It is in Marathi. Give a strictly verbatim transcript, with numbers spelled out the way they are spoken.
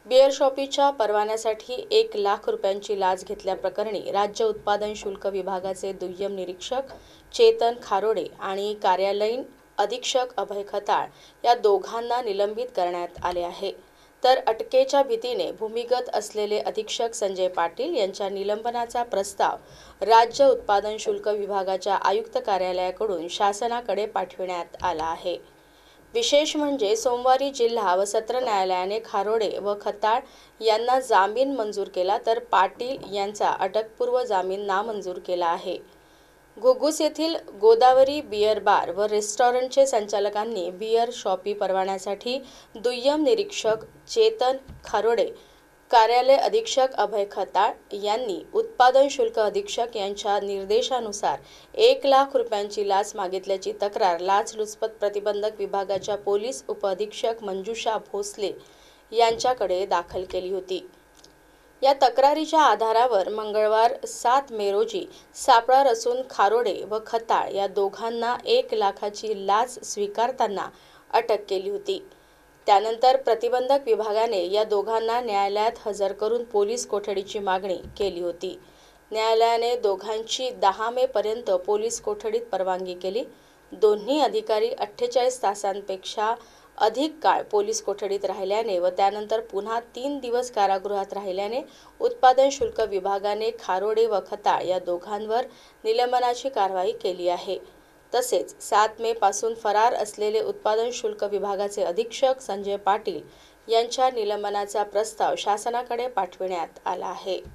बिअर शॉपीच्या परवान्यासाठी एक लाख रुपयांची लाच घेतल्याप्रकरणी राज्य उत्पादन शुल्क विभागाचे दुय्यम निरीक्षक चेतन खारोडे आणि कार्यालयीन अधीक्षक अभय खताळ या दोघांना निलंबित करण्यात आले आहे। तर अटकेच्या भीतीने भूमिगत असलेले अधीक्षक संजय पाटील यांच्या निलंबनाचा प्रस्ताव राज्य उत्पादन शुल्क विभागाच्या आयुक्त कार्यालयाकडून शासनाकडे पाठविण्यात आला आहे। विशेष म्हणजे सोमवारी जिल्हा व सत्र न्यायालयाने खारोडे व खताळ यांना जामीन मंजूर केला, तर पाटील यांचा अटकपूर्व जामीन नामंजूर केला आहे। घुग्गुस येथील गोदावरी बिअर बार व रेस्टॉरंटचे संचालकांनी बिअर शॉपी परवान्यासाठी दुय्यम निरीक्षक चेतन खारोडे, कार्यालय अधीक्षक अभय खताळ यांनी उत्पादन शुल्क अधीक्षक यांच्या निर्देशानुसार एक लाख रुपयांची लाच मागितल्याची तक्रार लाचलुचपत प्रतिबंधक विभागाच्या पोलीस उपअधीक्षक मंजुषा भोसले यांच्याकडे दाखल केली होती। या तक्रारीच्या आधारावर मंगळवार सात मे रोजी सापळा रचून खारोडे व खताळ या दोघांना एक लाखाची लाच स्वीकारताना अटक केली होती। त्यानंतर प्रतिबंधक विभागाने या दोघांना न्यायालयात हजर करून पोलीस कोठडीची मागणी केली होती। न्यायालयाने दोघांची दहा मे पर्यंत पोलीस कोठडीत परवानगी केली। दोन्ही अधिकारी अठ्ठेचाळीस तासांपेक्षा अधिक काळ पोलीस कोठडीत राहिल्याने व त्यानंतर पुन्हा तीन दिवस कारागृहात राहिल्याने उत्पादन शुल्क विभागाने खारोडे व खताळ या दोघांवर निलंबनाची कारवाई केली आहे। तसेच सात मे पासून फरार असलेले उत्पादन शुल्क विभागाचे अधीक्षक संजय पाटील यांच्या निलंबनाचा प्रस्ताव शासनाकडे पाठविण्यात आला आहे।